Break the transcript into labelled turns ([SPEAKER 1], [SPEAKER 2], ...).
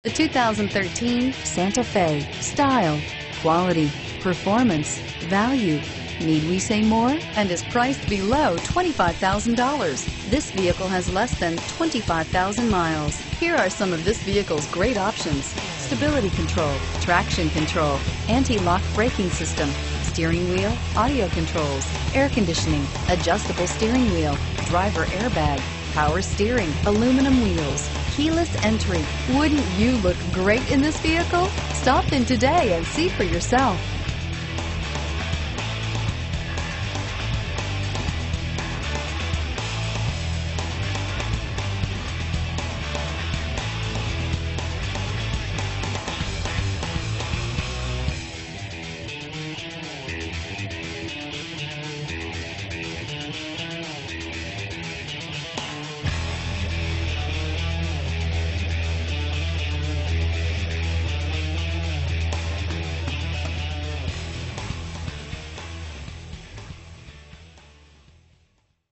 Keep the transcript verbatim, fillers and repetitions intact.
[SPEAKER 1] The two thousand thirteen Santa Fe. Style, quality, performance, value. Need we say more? And is priced below twenty-five thousand dollars. This vehicle has less than twenty-five thousand miles. Here are some of this vehicle's great options: stability control, traction control, anti-lock braking system, steering wheel audio controls, air conditioning, adjustable steering wheel, driver airbag, power steering, aluminum wheels, keyless entry. Wouldn't you look great in this vehicle? Stop in today and see for yourself.